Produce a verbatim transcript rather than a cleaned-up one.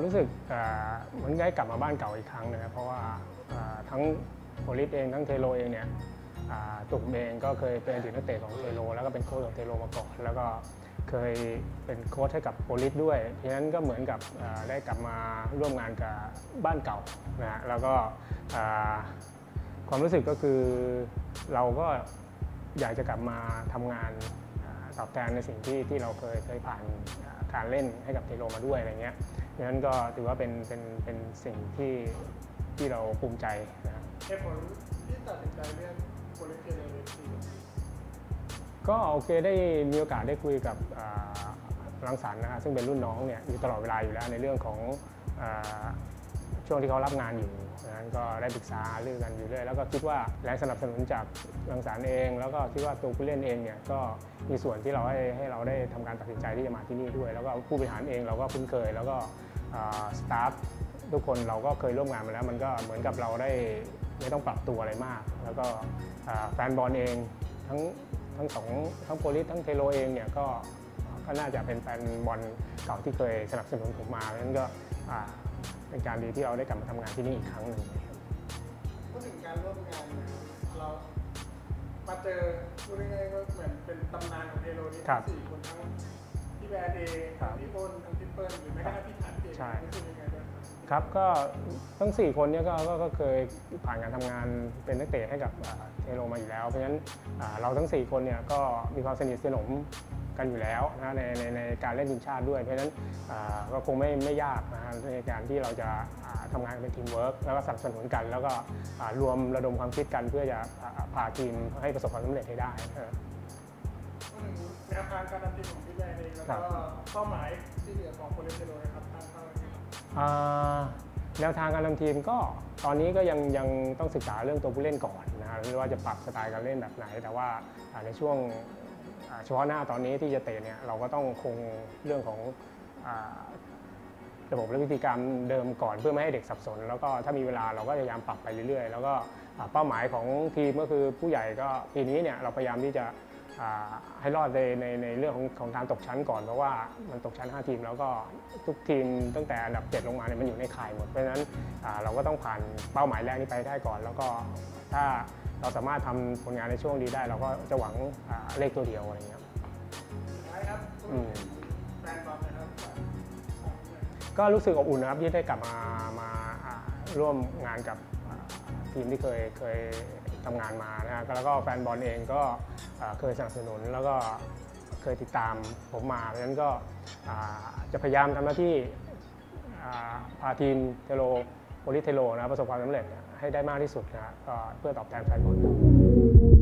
รู้สึกเหมือนได้กลับมาบ้านเก่าอีกครั้งนะครับเพราะว่าทั้งโพลิสเองทั้งเทโรเองเนี่ยตุ่มเองก็เคยเป็นอดีตนักเตะของเทโรแล้วก็เป็นโค้ชของเทโรมาก่อนแล้วก็เคยเป็นโค้ชให้กับโพลิสด้วยเพราะฉะนั้นก็เหมือนกับได้กลับมาร่วมงานกับบ้านเก่านะฮะแล้วก็ความรู้สึกก็คือเราก็อยากจะกลับมาทำงานตอบแทนในสิ่งที่ที่เราเคยเคยผ่านการเล่นให้กับเทโรมาด้วยอะไรเงี้ยดังนั้นก็ถือว่าเป็นเป็นเป็นสิ่งที่ที่เราภูมิใจนะครับเหตุผลที่ตัดสินใจเลือกโพลิสเทโรเลยคือก็โอเคได้มีโอกาสได้คุยกับรังสรรค์นะฮะซึ่งเป็นรุ่นน้องเนี่ยอยู่ตลอดเวลาอยู่แล้วในเรื่องของช่วงที่เขารับงานอยู่นั้นก็ได้ปรึกษาเรื่องกันอยู่เรื่อยแล้วก็คิดว่าแรงสนับสนุนจากรังสรรค์เองแล้วก็คิดว่าตัวผู้เล่นเองเนี่ยก็มีส่วนที่เราให้ให้เราได้ทำการตัดสินใจที่จะมาที่นี่ด้วยแล้วก็ผู้บริหารเองเราก็คุ้นเคยแล้วก็สตาฟทุกคนเราก็เคยร่วมงานมาแล้วมันก็เหมือนกับเราได้ไม่ต้องปรับตัวอะไรมากแล้วก็แฟนบอลเองทั้งทั้งสองทั้งโพลิสทั้งเทโรเองเนี่ยก็ก็น่าจะเป็นแฟนบอลเก่าที่เคยสนับสนุนผมมาเพราะฉะนั้นก็เป็นการดีที่เราได้กลับมาทำงานที่นี่อีกครั้งหนึ่งพูดถึงการร่วมงานเรามาเจอพูดง่ายๆก็เหมือนเป็นตำนานของเทโรนี่ทั้งสี่คนทั้งพี่แบร์เดย์พี่พลทั้งพี่เปิ้ลหรือแม้กระทั่งพี่ทัศน์เองรู้สึกยังไงบ้างครับก็ทั้งสี่คนนี้ก็ก็เคยผ่านการทำงานเป็นนักเตะให้กับเทโรมาอยู่แล้วเพราะฉะนั้นเราทั้งสี่คนเนี่ยก็มีความสนิทสนมกันอยู่แล้วนะในในในการเล่นทีมชาติด้วยเพราะฉะนั้นก็คงไม่ไม่ยากนะในการที่เราจะทำงานเป็นทีมเวิร์กแล้วก็สนับสนุนกันแล้วก็รวมระดมความคิดกันเพื่อจะพาทีมให้ประสบความสำเร็จให้ได้แนวทางการทำทีมของพี่แบร์เองแล้วก็เป้าหมายที่เหลือของโพลิสเทโรนะครับทางเข้าแนวทางการทำทีมก็ตอนนี้ก็ยังยังต้องศึกษาเรื่องตัวผู้เล่นก่อนนะฮะไม่ว่าจะปรับสไตล์การเล่นแบบไหนแต่ว่าในช่วงเฉพาะหน้าตอนนี้ที่จะเตะเนี่ยเราก็ต้องคงเรื่องของระบบและวิธีการเดิมก่อนเพื่อไม่ให้เด็กสับสนแล้วก็ถ้ามีเวลาเราก็พยายามปรับไปเรื่อยๆแล้วก็เป้าหมายของทีมก็คือผู้ใหญ่ก็ปีนี้เนี่ยเราพยายามที่จะให้รอดในในในเรื่องของของการตกชั้นก่อนเพราะว่ามันตกชั้นห้าทีมแล้วก็ทุกทีมตั้งแต่อันดับเจ็ดลงมาเนี่ยมันอยู่ในข่ายหมดเพราะฉะนั้นเราก็ต้องผ่านเป้าหมายแรกนี้ไปได้ก่อนแล้วก็ถ้าเราสามารถทำผลงานในช่วงดีได้เราก็จะหวังเลขตัวเดียวอะไรเงี้ยครับแฟนบอลนะครับก็รู้สึกอบอุ่นนะครับที่ได้กลับมามาร่วมงานกับทีมที่เคยเคยทำงานมานะแล้วก็แฟนบอลเองก็เคยสนับสนุนแล้วก็เคยติดตามผมมาเพราะฉะนั้นก็จะพยายามทำหน้าที่พาทีมเทโรโพลิสเทโรนะประสบความสำเร็จให้ได้มากที่สุดนะเพื่อตอบแทนแฟนบอล